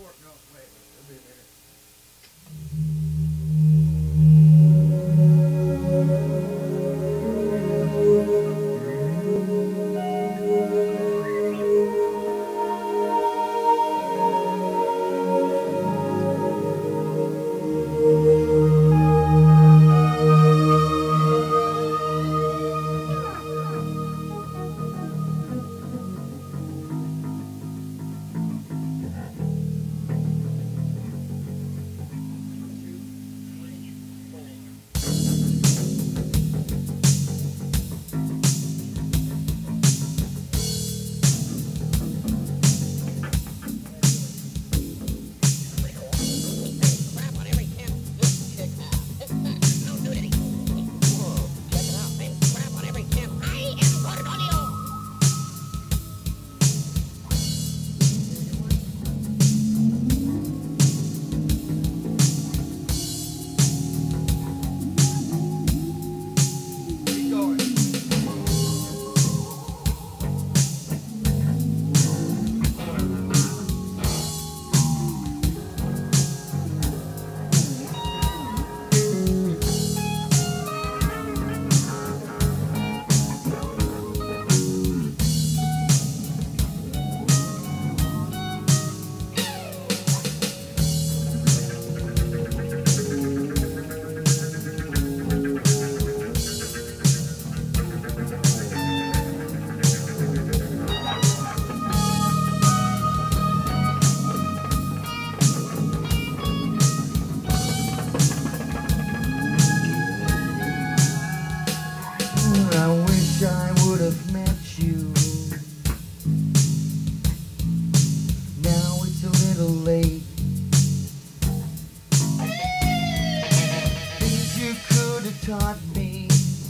taught me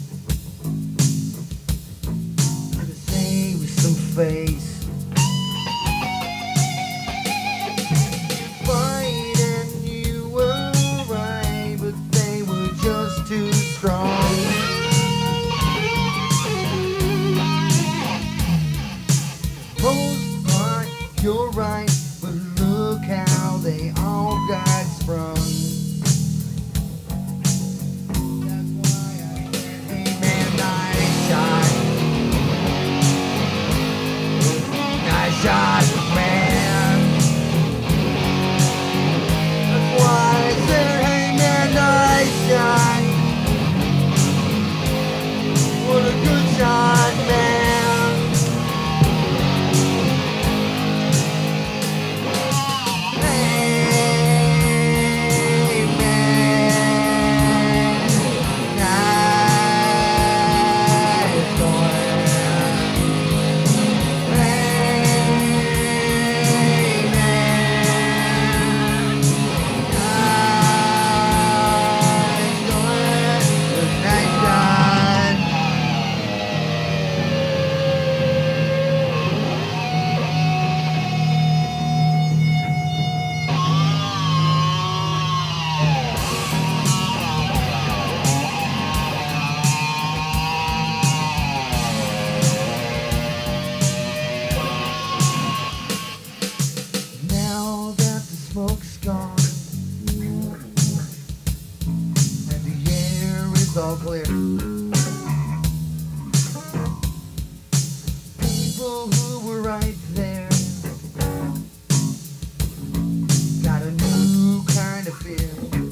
how to say with some face. Fight and you were right, but they were just too strong. Most part, you're right, but look how they all got sprung. Shot, man. That's why I said, hey man, nice shot. What a good shot, man. Hey man, nice one. Smoke's gone and the air is all clear. People who were right there got a new kind of fear.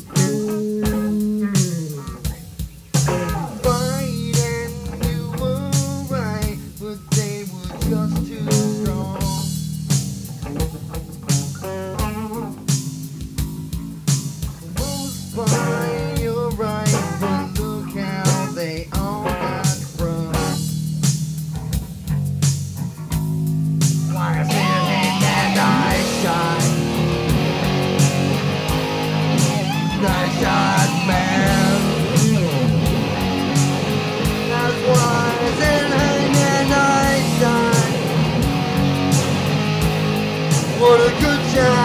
Fight and you were right, but they were just too strong. Fine, you're right, but look how they all got sprung. Why I said, hey man, nice shot. Nice shot, man. That's why I said, hey man, nice shot. What a good shot.